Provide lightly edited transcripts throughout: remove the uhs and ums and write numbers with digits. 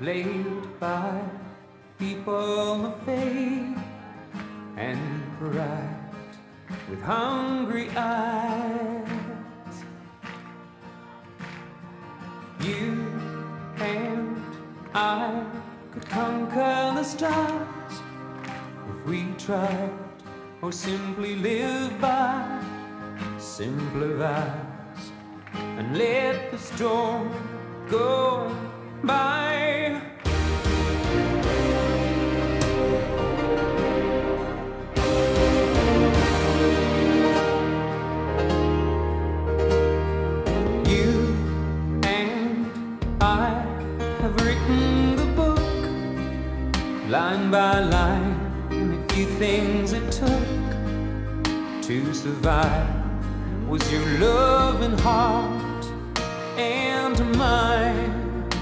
laid by people of faith and pride with hungry eyes. You and I could conquer the stars if we tried, or simply live by simpler vows and let the storm go by. You and I have written the book line by line, and the few things it took to survive was your loving heart and mine.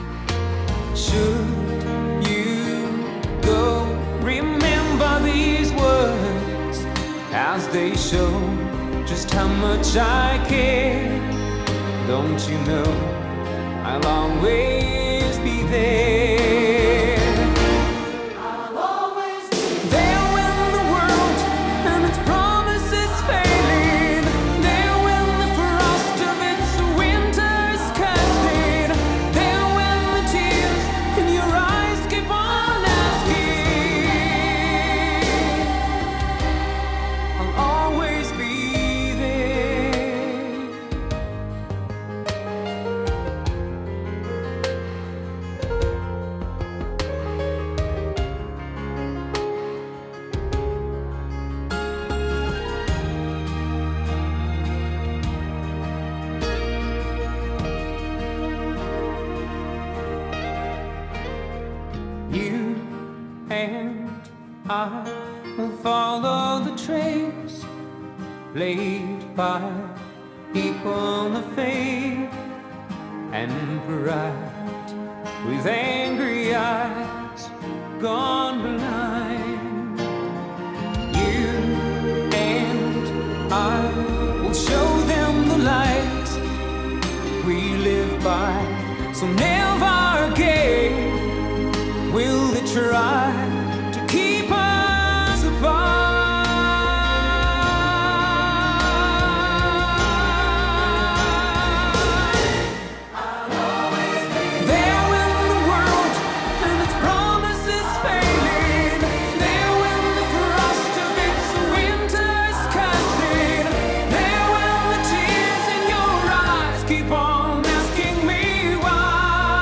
Should you go, remember these words as they show just how much I care. Don't you know I'll always be there. You and I will follow the trails laid by people of faith and pride with angry eyes gone blind. You and I will show them the light we live by, so never again will they try to keep us apart. I'll always be there when the world and its promises fading, there when the frost of its winter's casting, there when the tears in your eyes keep on asking me why.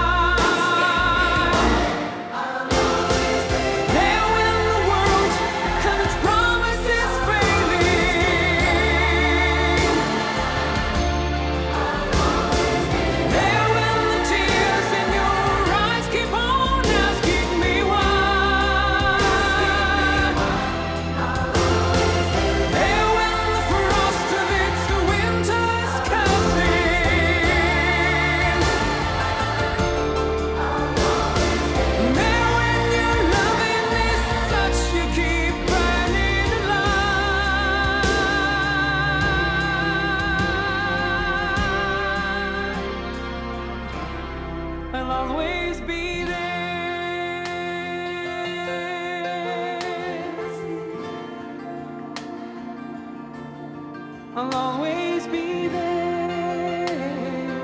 I'll always be there. I'll always be there.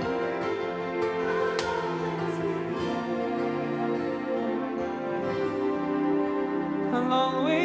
I'll always